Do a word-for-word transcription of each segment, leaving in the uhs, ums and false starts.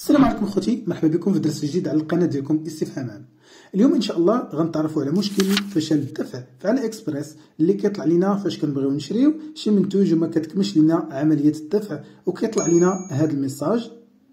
السلام عليكم خوتي، مرحبا بكم في درس جديد على القناه ديالكم استفهامان. اليوم ان شاء الله غنتعرفوا على مشكل فشل الدفع في علي اكسبريس اللي كيطلع لينا فاش كنبغيو نشريو شي منتوج وما كتكملش لينا عمليه الدفع وكيطلع لينا هذا الميساج.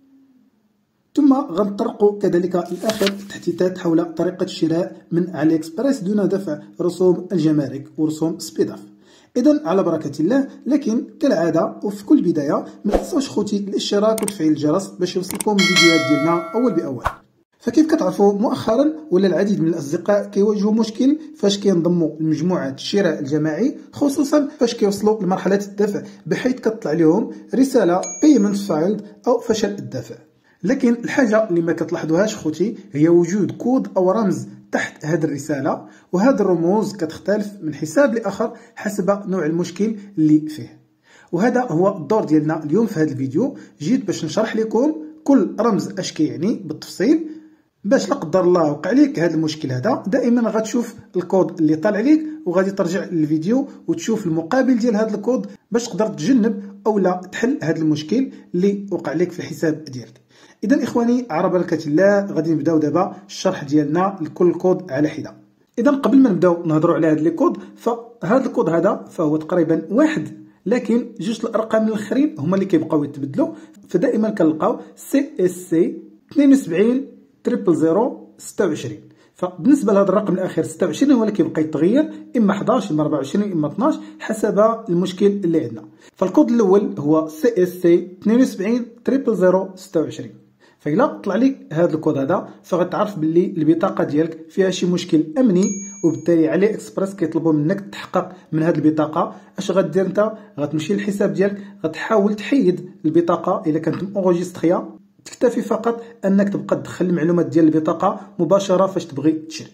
ثم غنطرقوا كذلك الاخر تحديثات حول طريقه الشراء من علي اكسبريس دون دفع رسوم الجمارك ورسوم سبيداف. اذا على بركه الله، لكن كالعاده وفي كل بدايه ما تنساوش خوتي الاشتراك وتفعيل الجرس باش يوصلكم الفيديوهات ديالنا اول باول. فكيف كتعرفوا مؤخرا ولا العديد من الاصدقاء كيواجهوا مشكل فاش كينضموا لمجموعه الشراء الجماعي، خصوصا فاش كيوصلوا لمرحله الدفع بحيث كتطلع لهم رساله payment failed او فشل الدفع. لكن الحاجه اللي ما كتلاحظوهاش خوتي هي وجود كود او رمز تحت هذه الرساله، وهذه الرموز كتختلف من حساب لاخر حسب نوع المشكل اللي فيه. وهذا هو الدور ديالنا اليوم في هذا الفيديو. جيت باش نشرح لكم كل رمز اش كيعني بالتفصيل، باش لا قدر الله وقع لك هذا المشكل هذا دائما غتشوف الكود اللي طالع لك وغادي ترجع للفيديو وتشوف المقابل ديال هذا الكود باش تقدر تجنب او لا تحل هذا المشكل اللي وقع لك في الحساب ديالك. اذا اخواني على بركه الله غادي نبداو دابا الشرح ديالنا لكل كود على حده. اذا قبل ما نبداو نهضروا على هذا الكود، فهذا الكود هذا فهو تقريبا واحد، لكن جوج الارقام الاخرين هما اللي كيبقاو يتبدلوا. فدائما كنلقاو سي اس سي اثنين وسبعين صفر صفر ستة وعشرين. فبالنسبه لهذا الرقم الاخير ستة وعشرين هو اللي كيبقى يتغير، اما إحدى عشر اما أربعة وعشرين اما اثناش حسب المشكل اللي عندنا. فالكود الاول هو سي اس سي اثنين وسبعين صفر صفر ستة وعشرين. فإلا طلع لك هذا الكود هذا فغتعرف باللي البطاقه ديالك فيها شي مشكل امني، وبالتالي علي اكسبريس كيطلبوا منك تحقق من هذه البطاقه. اش غدير انت؟ غتمشي للحساب ديالك، غتحاول تحيد البطاقه الا كانت مونغوجيستريا، تكتفي فقط انك تبقى تدخل المعلومات ديال البطاقه مباشره فاش تبغي تشري.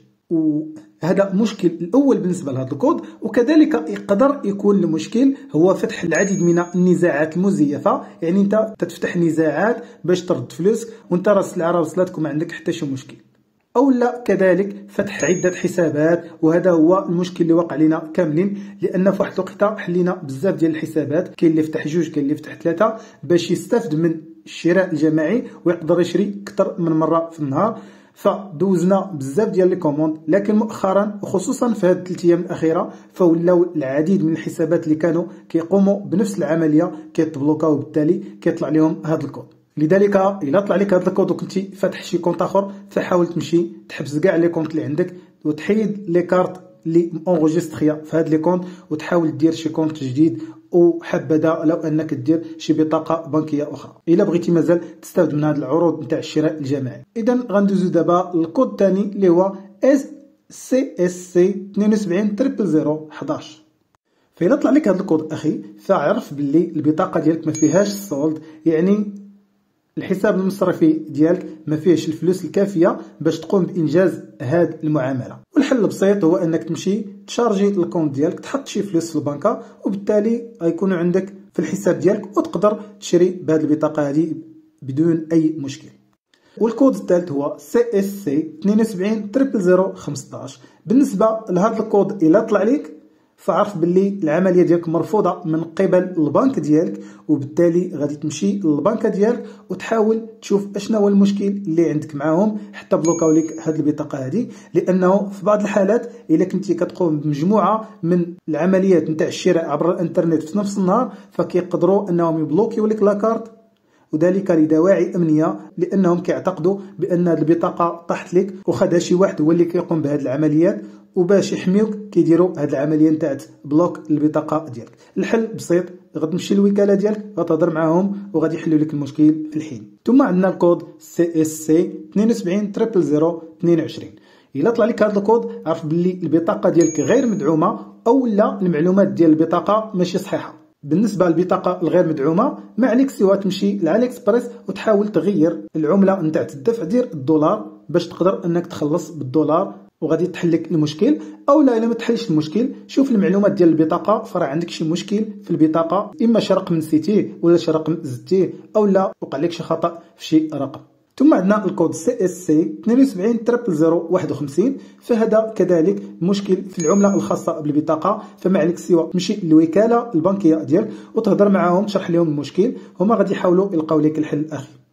وهذا مشكل الاول بالنسبه لهذا الكود. وكذلك يقدر يكون المشكل هو فتح العديد من النزاعات المزيفه، يعني انت تفتح نزاعات باش ترد فلوس وانت راه السلعه راه وصلتك وما عندك حتى شي مشكل، او لا كذلك فتح عده حسابات. وهذا هو المشكل اللي وقع لنا كاملين، لان في واحد الوقيته حلينا بزاف ديال الحسابات، كاين اللي فتح جوج كاين اللي فتح ثلاثه باش يستافد من الشراء الجماعي ويقدر يشري اكثر من مره في النهار. فدوزنا بزاف ديال لي كوموند، لكن مؤخرا وخصوصا في هاد الثلاث ايام الاخيره فولاو العديد من الحسابات اللي كانوا كيقوموا بنفس العمليه كيتبلوكاو، وبالتالي كيطلع لهم هذا الكود. لذلك الا طلع لك هذا الكود وكنتي فاتح شي كونط اخر فحاول تمشي تحبس كاع لي كونط اللي عندك وتحيد لي كارت اللي اونغوجيستريا في هاد لي كونط وتحاول دير شي كونط جديد، وحبذا لو انك دير شي بطاقه بنكيه اخرى الا بغيتي مازال تستافد من هاد العروض نتاع الشراء الجماعي. اذا غندوزو دابا الكود الثاني اللي هو اس سي اس سي اثنين وسبعين صفر صفر واحد واحد. فإلا طلع لك هذا الكود اخي فاعرف باللي البطاقه ديالك ما فيهاش السولد، يعني الحساب المصرفي ديالك ما فيهش الفلوس الكافيه باش تقوم بانجاز هاد المعامله. والحل بسيط هو انك تمشي تشارجي الكونت ديالك، تحط شي فلوس في البنكه، وبالتالي غيكونوا عندك في الحساب ديالك وتقدر تشري بهذه البطاقه هذه بدون اي مشكل. والكود الثالث هو سي اس سي اثنين وسبعين صفر صفر خمسطاش. بالنسبه لهذا الكود الا طلع لك فعرف باللي العمليه ديالك مرفوضه من قبل البنك ديالك، وبالتالي غادي تمشي للبنكه ديالك وتحاول تشوف اشنا هو المشكل اللي عندك معاهم حتى بلوكاو لك هذه البطاقه هذه. لانه في بعض الحالات الا كنتي كتقوم بمجموعه من العمليات نتاع الشراء عبر الانترنت في نفس النهار فكيقدروا انهم يبلوكيو لك لاكارت، وذلك لدواعي امنيه، لانهم كيعتقدوا بان هذه البطاقه طاحت لك وخدها شي واحد هو اللي كيقوم بهذه العمليات، وباش يحميوك كيديروا هذه العمليه نتاع بلوك البطاقه ديالك. الحل بسيط، غتمشي للوكاله ديالك غتهضر معاهم وغادي يحلوا لك المشكل في الحين. ثم عندنا الكود سي اس سي اثنين وسبعين صفر صفر اثنين وعشرين. الا طلع لك هذا الكود عرف باللي البطاقه ديالك غير مدعومه، او لا المعلومات ديال البطاقه ماشي صحيحه. بالنسبه للبطاقه الغير مدعومه ما عليك سوى تمشي لعلي اكسبريس وتحاول تغير العمله نتاع الدفع، دير الدولار باش تقدر انك تخلص بالدولار وغادي تحل لك المشكل. او لا الا ما تحلش المشكل شوف المعلومات ديال البطاقه، فراه عندك شي مشكل في البطاقه، اما شي رقم نسيتيه ولا شي رقم زدتيه او لا وقع لك شي خطا في شي رقم. ثم عندنا الكود سي اس سي اثنين وسبعين صفر صفر واحد وخمسين. فهذا كذلك مشكل في العمله الخاصه بالبطاقه، فما عليك سوى تمشي للوكاله البنكيه ديالك وتهضر معاهم تشرح لهم المشكل، هما غادي يحاولوا يلقاو لك الحل الاخير.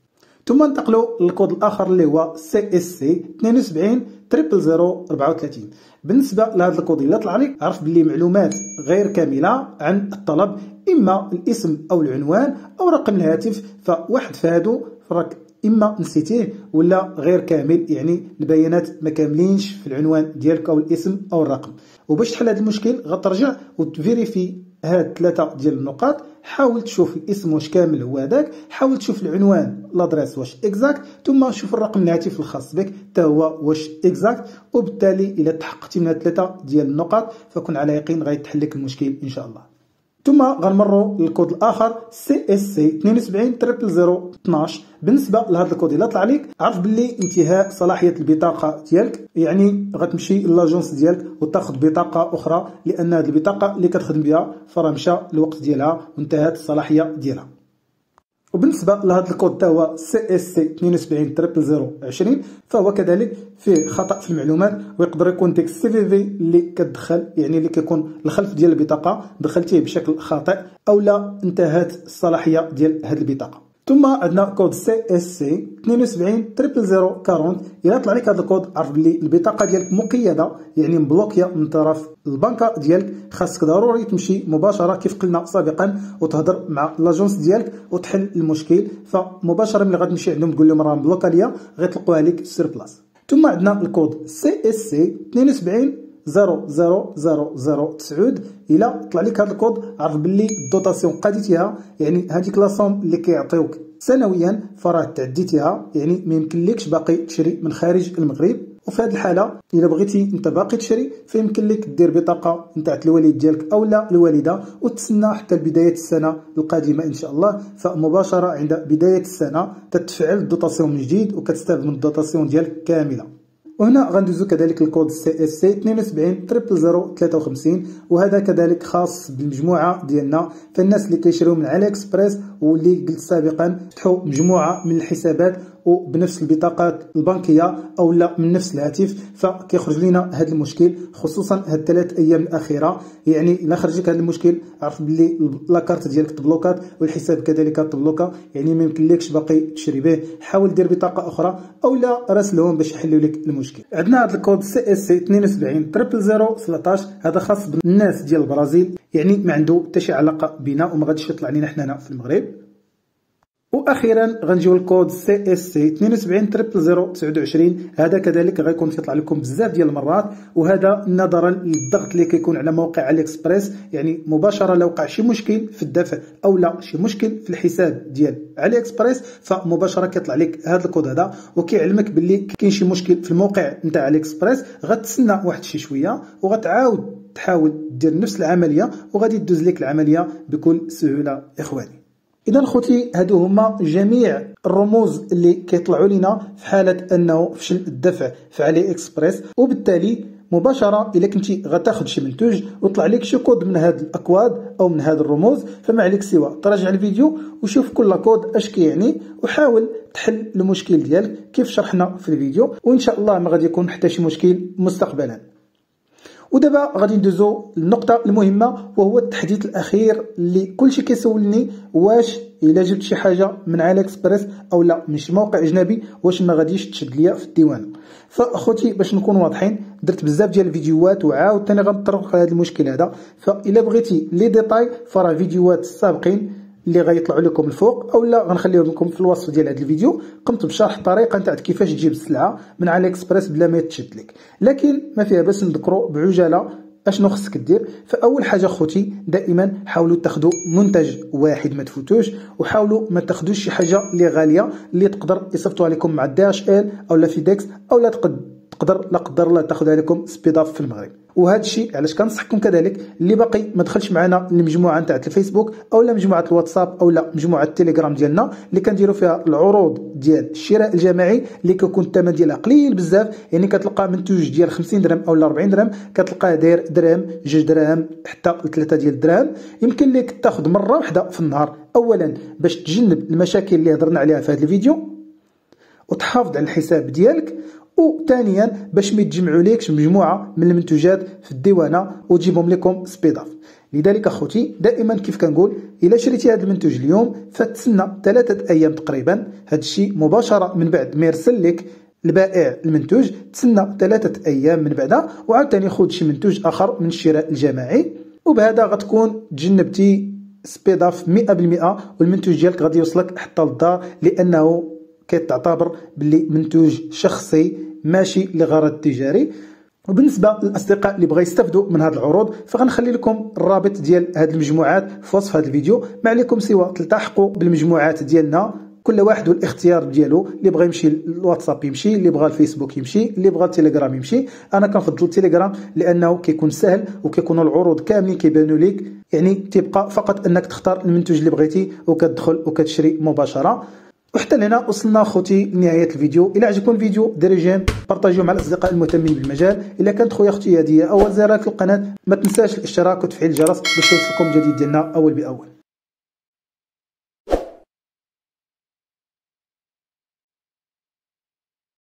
ثم ننتقلوا للكود الاخر اللي هو سي اس سي اثنين وسبعين صفر صفر أربعة وثلاثين. بالنسبه لهذا الكود الا طلع لك عرف باللي معلومات غير كامله عن الطلب، اما الاسم او العنوان او رقم الهاتف، فواحد فهادو راك اما نسيتيه ولا غير كامل، يعني البيانات ما كاملينش في العنوان ديالك او الاسم او الرقم. وباش تحل هذا المشكل غترجع وتفيريفي هاد ثلاثه ديال النقاط. حاول تشوف الاسم واش كامل هو هذاك، حاول تشوف العنوان لادريس واش اكزاكت، ثم شوف الرقم الهاتف الخاص بك حتى هو واش اكزاكت. وبالتالي الا تحققتي من هاد ثلاثه ديال النقاط فكن على يقين غيتحل لك المشكل ان شاء الله. ثم غنمروا للكود الاخر سي اس سي اثنين وسبعين صفر صفر اثناش. بالنسبه لهذا الكود الا طلع لك عرف باللي انتهاء صلاحيه البطاقه ديالك، يعني غتمشي لاجونس ديالك وتاخذ بطاقه اخرى، لان هذه البطاقه اللي كتخدم بها فراه مشى الوقت ديالها وانتهت الصلاحيه ديالها. وبالنسبه لهذا الكود حتى هو سي اس سي اثنين وسبعين صفر صفر عشرين فهو كذلك فيه خطا في المعلومات، ويقدر يكون ديك السي في في اللي كتدخل، يعني اللي كيكون الخلف ديال البطاقه دخلتيه بشكل خاطئ او لا انتهت الصلاحيه ديال هذه البطاقه. ثم عندنا كود سي اس سي اثنين وسبعين صفر صفر أربعين. الا طلع لك هذا الكود عرف بلي البطاقه ديالك مقيده، يعني مبلوكيه من طرف البنكه ديالك، خاصك ضروري تمشي مباشره كيف قلنا سابقا وتهضر مع لاجونس ديالك وتحل المشكل. فمباشره ملي غتمشي عندهم تقول لهم راه مبلوكه ليا غيطلقوها لك سير بلاص. ثم عندنا الكود سي اس سي اثنين وسبعين صفر صفر صفر صفر تسعة. الا طلع لك هذا الكود عرف باللي الدوطاسيون قاديتيها، يعني هذيك لاصوم اللي كيعطيوك سنويا فراه تعديتيها، يعني ما يمكنلكش باقي تشري من خارج المغرب. وفي هذه الحاله الا بغيتي انت باقي تشري فيمكن لك دير بطاقه نتاع الوالد ديالك او لا الوالده وتسنى حتى بدايه السنه القادمه ان شاء الله. فمباشره عند بدايه السنه تتفعل الدوطاسيون من جديد وكتستافد من الدوطاسيون ديالك كامله. وهنا غندوزو كذلك الكود سي اس سي اثنين وسبعين صفر صفر ثلاثة وخمسين، وهذا كذلك خاص بالمجموعه ديالنا. فالناس اللي كيشريو من علي اكسبريس واللي قلت سابقا فتحوا مجموعه من الحسابات وبنفس البطاقات البنكيه او لا من نفس الهاتف، فكيخرج لنا هذا المشكل خصوصا هاد الثلاث ايام الاخيره. يعني الا خرج لك هذا المشكل عرف باللي لاكارت ديالك تبلوكات والحساب كذلك تبلوكا، يعني ما يمكنلكش باقي تشري به. حاول دير بطاقه اخرى او لا راسلهم باش يحلوا لك المشكل. عندنا هذا الكود سي اس سي اثنين وسبعين صفر صفر ثلاثة عشر، هذا خاص بالناس ديال البرازيل، يعني ما عنده حتى شي علاقه بنا وما غاديش يطلع لنا حنا في المغرب. واخيرا غنجيو الكود سي اس سي اثنين وسبعين صفر صفر تسعة وعشرين، هذا كذلك غيكون كيطلع لكم بزاف ديال المرات، وهذا نظرا للضغط اللي كيكون على موقع علي اكسبريس. يعني مباشره لو وقع شي مشكل في الدفع او لا شي مشكل في الحساب ديال علي اكسبريس فمباشره كيطلع لك هذا الكود هذا وكيعلمك باللي كاين شي مشكل في الموقع نتاع علي اكسبريس. غتسنى واحد شي شويه وغتعاود تحاول دير نفس العمليه وغادي تدوز لك العمليه بكل سهوله اخواني. اذا خوتي هادو هما جميع الرموز اللي كيطلعوا لنا في حاله انه فشل الدفع في علي اكسبريس. وبالتالي مباشره الا كنتي غتاخذ شي منتوج وطلع لك شي كود من هاد الاكواد او من هاد الرموز فما عليك سوى تراجع الفيديو وشوف كل كود اش كيعني وحاول تحل المشكل ديالك كيف شرحنا في الفيديو، وان شاء الله ما غادي يكون حتى شي مشكل مستقبلا. ودابا غادي ندوزو للنقطه المهمه وهو التحديث الاخير اللي كلشي كيسولني واش الا جبت شي حاجه من علي اكسبريس او لا من شي موقع اجنبي واش ما غاديش تشد ليا في الديوان. فاخوتي باش نكون واضحين درت بزاف ديال الفيديوهات وعاود ثاني غنطرق لهذا المشكل هذا، فالا بغيتي لي ديتاي فراه فيديوهات السابقين اللي غيطلعوا لكم الفوق او لا غنخليهم لكم في الوصف ديال هذا الفيديو. قمت بشرح الطريقه نتاع كيفاش تجيب السلعه من علي اكسبريس بلا ما يتشد لك، لكن ما فيها باس نذكروا بعجاله اشنو خصك دير. فاول حاجه خوتي دائما حاولوا تاخذوا منتج واحد ما تفوتوش، وحاولوا ما تاخذوش شي حاجه اللي غاليه اللي تقدر يصيفطوها لكم مع دي اش ال او لا فيديكس او لا تقدر لا قدر الله تاخذها لكم سبيداف في المغرب. وهذا الشيء علاش كنصحكم كذلك اللي باقي ما دخلش معنا المجموعه نتاع الفيسبوك او لا مجموعه الواتساب او لا مجموعه التليجرام ديالنا اللي كنديروا فيها العروض ديال الشراء الجماعي اللي كيكون الثمن ديالها قليل بزاف، يعني كتلقى منتوج ديال خمسين درهم او أربعين درهم كتلقاه داير درهم جوج دراهم حتى ثلاثة ديال الدراهم. يمكن لك تاخذ مره واحده في النهار، اولا باش تجنب المشاكل اللي هضرنا عليها في هذا الفيديو وتحافظ على الحساب ديالك، وثانيا باش ما يتجمعوا ليكش مجموعه من المنتوجات في الديوانه وتجيبهم لكم سبيداف. لذلك اخوتي دائما كيف كنقول الا شريتي هذا المنتوج اليوم فتسنى ثلاثه ايام تقريبا، هذا الشيء مباشره من بعد ما يرسل لك البائع المنتوج، تسنى ثلاثه ايام من بعدها وعاوتاني خذ شي منتوج اخر من الشراء الجماعي، وبهذا غتكون تجنبتي سبيد اوف مئة بالمئة والمنتوج ديالك غادي يوصلك حتى للدار، لانه كتعتبر باللي منتوج شخصي ماشي لغرض تجاري. وبالنسبه للاصدقاء اللي بغا يستافدوا من هذه العروض فغنخلي لكم الرابط ديال هذه المجموعات في وصف هذا الفيديو، ما عليكم سوى تلتحقوا بالمجموعات ديالنا، كل واحد والاختيار ديالو، اللي بغى يمشي الواتساب يمشي، اللي بغى الفيسبوك يمشي، اللي بغى التليجرام يمشي. انا كنفضل التليجرام لانه كيكون سهل وكيكونوا العروض كاملين كيبانوا لك، يعني تبقى فقط انك تختار المنتوج اللي بغيتي وكتدخل وكتشري مباشره. وحتى لهنا وصلنا خوتي لنهايه الفيديو. الى عجبكم الفيديو ديروا جيم، بارطاجيوه مع الاصدقاء المهتمين بالمجال. الا كانت خويا اختي هذه اول زياره للقناه ما تنساش الاشتراك وتفعيل الجرس باش يوصلكم الجديد ديالنا اول باول.